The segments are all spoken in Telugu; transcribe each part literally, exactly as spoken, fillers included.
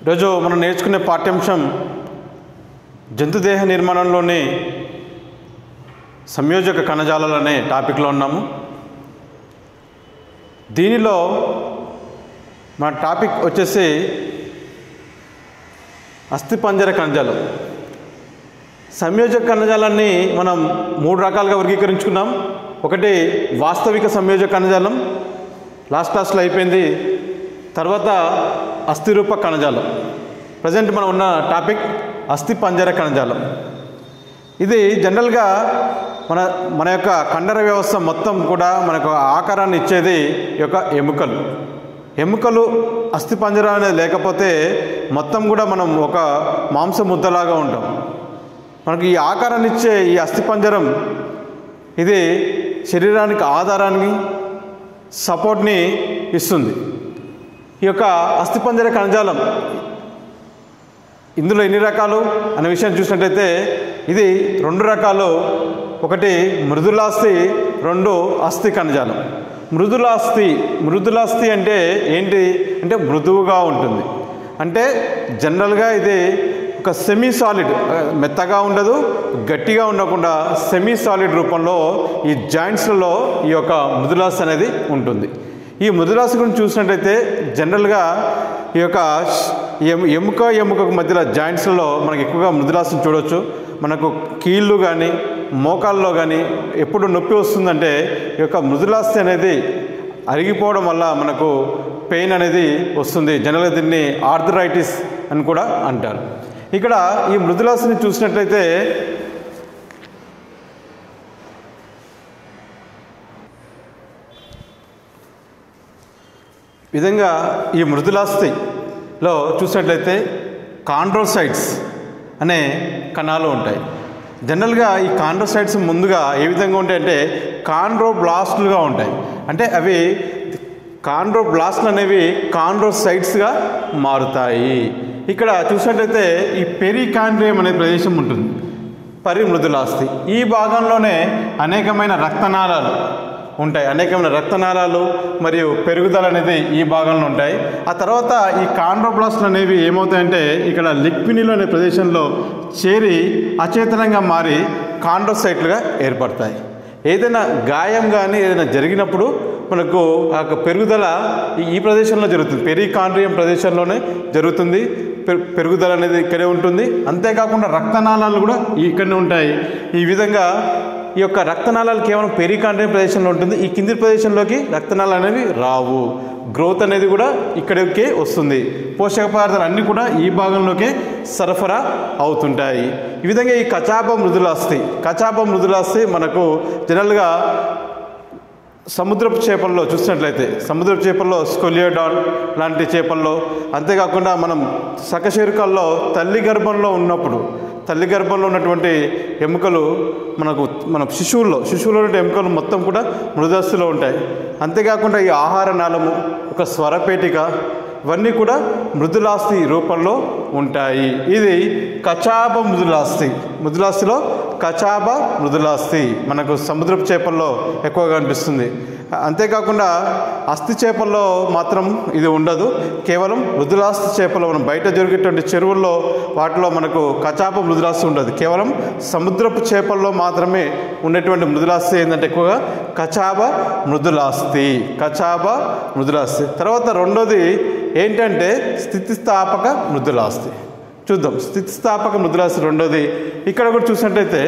ఈరోజు మనం నేర్చుకునే పాఠ్యాంశం జంతుదేహ నిర్మాణంలోని సంయోజక కణజాలాలు అనే టాపిక్లో ఉన్నాము. దీనిలో మన టాపిక్ వచ్చేసి అస్థిపంజర కణజాలం. సంయోజక కణజాలాన్ని మనం మూడు రకాలుగా వర్గీకరించుకున్నాం. ఒకటి వాస్తవిక సంయోజక కణజాలం, లాస్ట్ క్లాస్లో అయిపోయింది. తర్వాత అస్థిరూప కణజాలం. ప్రజెంట్ మనం ఉన్న టాపిక్ అస్థిపంజర కణజాలం. ఇది జనరల్గా మన మన యొక్క కండర వ్యవస్థ మొత్తం కూడా మనకు ఆకారాన్ని ఇచ్చేది ఈ యొక్క ఎముకలు. ఎముకలు అస్థిపంజరం అనేది లేకపోతే మొత్తం కూడా మనం ఒక మాంస ముద్దలాగా ఉంటాం. మనకు ఈ ఆకారాన్ని ఇచ్చే ఈ అస్థిపంజరం ఇది శరీరానికి ఆధారాన్ని సపోర్ట్ని ఇస్తుంది. ఈ యొక్క అస్థిపంజర కణజాలం ఇందులో ఎన్ని రకాలు అనే విషయం చూసినట్టయితే ఇది రెండు రకాలు. ఒకటి మృదులాస్థి, రెండు అస్థి కణజాలం. మృదులాస్థి మృదులాస్థి అంటే ఏంటి అంటే మృదువుగా ఉంటుంది. అంటే జనరల్గా ఇది ఒక సెమీ సాలిడ్, మెత్తగా ఉండదు, గట్టిగా ఉండకుండా సెమీ సాలిడ్ రూపంలో ఈ జాయింట్స్లలో ఈ యొక్క మృదులాస్థి అనేది ఉంటుంది. ఈ మృదులాస్థి గురించి చూసినట్టయితే జనరల్గా ఈ యొక్క ఎముక ఎముకకు మధ్యలో జాయింట్స్లలో మనకు ఎక్కువగా మృదులాస్థిని చూడవచ్చు. మనకు కీళ్ళు కానీ మోకాల్లో కానీ ఎప్పుడు నొప్పి వస్తుందంటే ఈ యొక్క మృదులాస్థి అనేది అరిగిపోవడం వల్ల మనకు పెయిన్ అనేది వస్తుంది. జనరల్గా దీన్ని ఆర్థరైటిస్ అని కూడా అంటారు. ఇక్కడ ఈ మృదులాస్థిని చూసినట్లయితే విధంగా ఈ మృదులాస్థిలో చూసినట్లయితే కాండ్రోసైట్స్ అనే కణాలు ఉంటాయి. జనరల్గా ఈ కాండ్రోసైట్స్ ముందుగా ఏ విధంగా ఉంటాయంటే కాండ్రోబ్లాస్టులుగా ఉంటాయి. అంటే అవి కాండ్రోబ్లాస్ట్లు అనేవి కాండ్రోసైట్స్గా మారుతాయి. ఇక్కడ చూసినట్లయితే ఈ పెరికాండ్రియం అనే ప్రదేశం ఉంటుంది, పరిమృదులాస్థి. ఈ భాగంలోనే అనేకమైన రక్తనాళాలు ఉంటాయి. అనేకమైన రక్తనాళాలు మరియు పెరుగుదల అనేది ఈ భాగంలో ఉంటాయి. ఆ తర్వాత ఈ కాండ్రోబ్లాస్ట్లు అనేవి ఏమవుతాయంటే ఇక్కడ లిక్వినిలో అనే ప్రదేశంలో చేరి అచేతనంగా మారి కాండ్రోసైట్లుగా ఏర్పడతాయి. ఏదైనా గాయం కానీ ఏదైనా జరిగినప్పుడు మనకు ఆ పెరుగుదల ఈ ప్రదేశంలో జరుగుతుంది, పెరికాండ్రియం ప్రదేశంలోనే జరుగుతుంది. పెరుగుదల అనేది ఇక్కడే ఉంటుంది. అంతేకాకుండా రక్తనాళాలు కూడా ఇక్కడనే ఉంటాయి. ఈ విధంగా ఈ యొక్క రక్తనాళాలు కేవలం పెరికాండ్రియం ప్రదేశంలో ఉంటుంది. ఈ కింది ప్రదేశంలోకి రక్తనాళాలు అనేవి రావు. గ్రోత్ అనేది కూడా ఇక్కడికే వస్తుంది. పోషక పదార్థాలు అన్నీ కూడా ఈ భాగంలోకే సరఫరా అవుతుంటాయి. ఈ విధంగా ఈ కచాప మృదులాస్థి కచాప మృదులాస్థి మనకు జనరల్గా సముద్రపు చేపల్లో చూసినట్లయితే సముద్రపు చేపల్లో స్కొలియోడాన్ లాంటి చేపల్లో, అంతేకాకుండా మనం సకశేరుకాల్లో తల్లి గర్భంలో ఉన్నప్పుడు తల్లి గర్భంలో ఉన్నటువంటి ఎముకలు మనకు మన శిశువుల్లో శిశువులో ఉన్న ఎముకలు మొత్తం కూడా మృదులాస్థిలో ఉంటాయి. అంతేకాకుండా ఈ ఆహార నాళము, ఒక స్వరపేటిక, ఇవన్నీ కూడా మృదులాస్థి రూపంలో ఉంటాయి. ఇది కచాప మృదులాస్థి. మృదులాస్థిలో కచాప మృదులాస్థి మనకు సముద్రపు చేపల్లో ఎక్కువగా కనిపిస్తుంది. అంతేకాకుండా అస్థి చేపల్లో మాత్రం ఇది ఉండదు. కేవలం మృదులాస్థి చేపలు మనం బయట జరిగేటువంటి చెరువుల్లో వాటిలో మనకు కచాప మృదులాస్థి ఉండదు. కేవలం సముద్రపు చేపల్లో మాత్రమే ఉండేటువంటి మృదులాస్థి ఏంటంటే ఎక్కువగా కచాప మృదులాస్థి కచాప మృదులాస్థి. తర్వాత రెండోది ఏంటంటే స్థితిస్థాపక మృదులాస్థి. చూద్దాం స్థితిస్థాపక మృదులాస్థి రెండోది. ఇక్కడ కూడా చూసినట్టయితే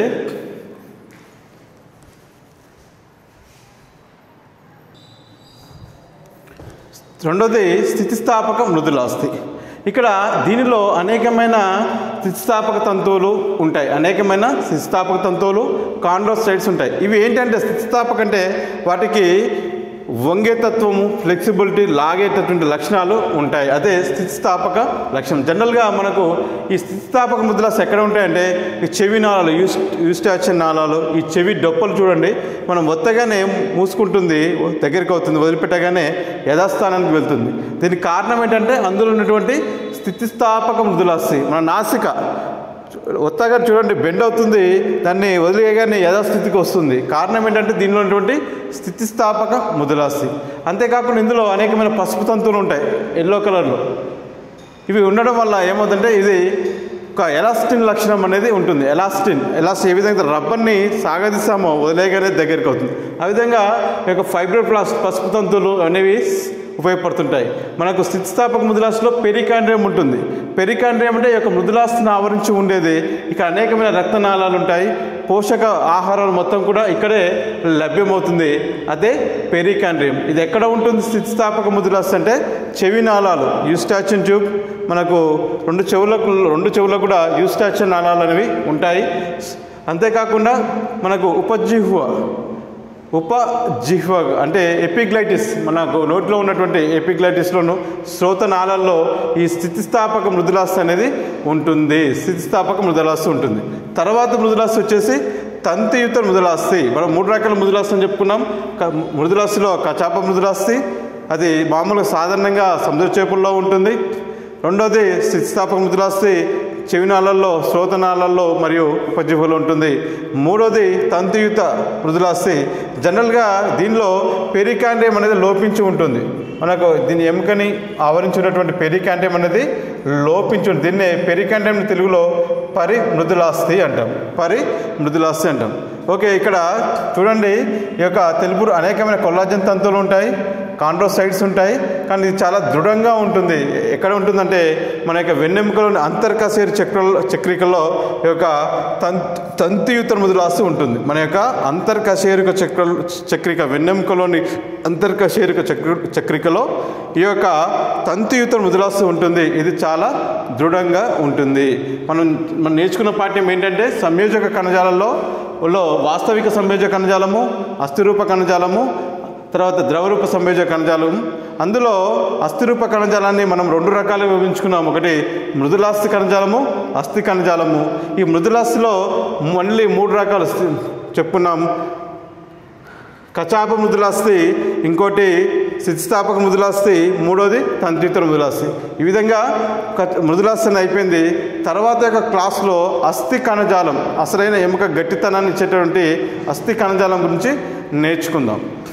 రెండోది స్థితిస్థాపక మృదులాస్థి. ఇక్కడ దీనిలో అనేకమైన స్థితిస్థాపక తంతువులు ఉంటాయి. అనేకమైన స్థితిస్థాపక తంతువులు కాండ్రోసైట్స్ ఉంటాయి. ఇవి ఏంటంటే స్థితిస్థాపక అంటే వాటికి వంగేతత్వము, ఫ్లెక్సిబిలిటీ, లాగేటటువంటి లక్షణాలు ఉంటాయి. అదే స్థితిస్థాపక లక్షణం. జనరల్గా మనకు ఈ స్థితిస్థాపక మృదులాస్థి ఎక్కడ ఉంటాయంటే ఈ చెవి నాళాలు, యూస్ యూస్టాచియన్ నాళాలు, ఈ చెవి డొప్పలు చూడండి. మనం ఒత్తగానే మూసుకుంటుంది, దగ్గరికి అవుతుంది, వదిలిపెట్టగానే యథాస్థానానికి వెళ్తుంది. దీనికి కారణం ఏంటంటే అందులో ఉన్నటువంటి స్థితిస్థాపక మృదులాస్థి. మన నాసిక ఒత్తగా చూడండి బెండ్ అవుతుంది, దాన్ని వదిలేయగానే యథాస్థితికి వస్తుంది. కారణం ఏంటంటే దీనిలో ఉన్నటువంటి స్థితిస్థాపక మృదులాస్థి. అంతేకాకుండా ఇందులో అనేకమైన పసుపు తంతువులు ఉంటాయి, ఎల్లో కలర్లో. ఇవి ఉండడం వల్ల ఏమవుతుందంటే ఇది ఒక ఎలాస్టిన్ లక్షణం అనేది ఉంటుంది. ఎలాస్టిన్ ఎలాస్టిన్ ఏ విధంగా రబ్బర్ని సాగదీస్తామో వదిలేయగానే దగ్గరికి అవుతుంది. ఆ విధంగా ఈ యొక్క ఫైబ్రోబ్లాస్ట్ పసుపు తంతువులు అనేవి ఉపయోగపడుతుంటాయి. మనకు స్థితిస్థాపక మృదులాస్థిలో పెరికాండ్రియం ఉంటుంది. పెరికాండ్రియం అంటే ఈ యొక్క మృదులాస్థిని ఆవరించి ఉండేది. ఇక్కడ అనేకమైన రక్తనాళాలు ఉంటాయి. పోషక ఆహారాలు మొత్తం కూడా ఇక్కడే లభ్యమవుతుంది. అదే పెరికాండ్రియం. ఇది ఎక్కడ ఉంటుంది? స్థితిస్థాపక మృదులాస్థి అంటే చెవి నాళాలు, యూస్టాచియన్ ట్యూబ్, మనకు రెండు చెవులకు రెండు చెవులకు కూడా యూస్టాచియన్ నాళాలు అనేవి ఉంటాయి. అంతేకాకుండా మనకు ఉపజిహ్వ ఉపజిహ్వ అంటే ఎపిగ్లైటిస్, మనకు నోట్లో ఉన్నటువంటి ఎపిగ్లైటిస్లోను శ్రోత నాళాల్లో ఈ స్థితిస్థాపక మృదులాస్థి అనేది ఉంటుంది. స్థితిస్థాపక మృదులాస్థి ఉంటుంది. తర్వాత మృదులాస్థి వచ్చేసి తంతియుత మృదులాస్థి. మనం మూడు రకాల మృదులాస్థి అని చెప్పుకున్నాం. మృదులాస్థిలో కచాప మృదులాస్థి, అది మామూలుగా సాధారణంగా సముద్ర చేపల్లో ఉంటుంది. రెండోది స్థితిస్థాపక మృదులాస్థి చెవినాళల్లో, శ్రోతనాళాల్లో మరియు ఉపజిహ్వలో ఉంటుంది. మూడోది తంతుయుత మృదులాస్థి. జనరల్గా దీనిలో పెరికాండ్రియం అనేది లోపించి ఉంటుంది. మనకు దీని ఎముకని ఆవరించినటువంటి పెరికాండ్రియం అనేది లోపించి ఉంటుంది. దీన్నే పెరికాండ్రియం తెలుగులో పరి మృదులాస్థి అంటాం. పరి మృదులాస్థి అంటాం. ఓకే, ఇక్కడ చూడండి, ఈ యొక్క తెలుపు అనేకమైన కొల్లాజన్ తంతువులు ఉంటాయి, కాండ్రోసైట్స్ ఉంటాయి. కానీ ఇది చాలా దృఢంగా ఉంటుంది. ఎక్కడ ఉంటుందంటే మన యొక్క వెన్నెముకలోని అంతర్కశేరు చక్ర చక్రికలో ఈ యొక్క తంతు తంతియుత మృదులాస్థి ఉంటుంది. మన యొక్క అంతర్కశేరుక చక్ర చక్రిక వెన్నెముకలోని అంతర్కశేరుక చక్ర చక్రికలో ఈ యొక్క తంతియుత మృదులాస్థి ఉంటుంది. ఇది చాలా దృఢంగా ఉంటుంది. మనం మనం నేర్చుకున్న పాఠ్యం ఏంటంటే సంయోజక కణజాలలో లో వాస్తవిక సంయోజక కణజాలము, అస్థిరూప కణజాలము, తర్వాత ద్రవరూప సంయోజక కణజాలం. అందులో అస్థిరూప కణజాలాన్ని మనం రెండు రకాలుగా విభజించుకున్నాం. ఒకటి మృదులాస్థి కణజాలము, అస్థి కణజాలము. ఈ మృదులాస్థిలో మళ్ళీ మూడు రకాలు చెప్పుకున్నాం. కచాప మృదులాస్థి, ఇంకోటి స్థితిస్థాపక మృదులాస్థి, మూడోది తంత్రియుత మృదులాస్థి. ఈ విధంగా మృదులాస్థి అయిపోయింది. తర్వాత యొక్క క్లాస్లో అస్థి కణజాలం, అసలైన ఎముక గట్టితనాన్ని ఇచ్చేటువంటి అస్థి కణజాలం గురించి నేర్చుకుందాం.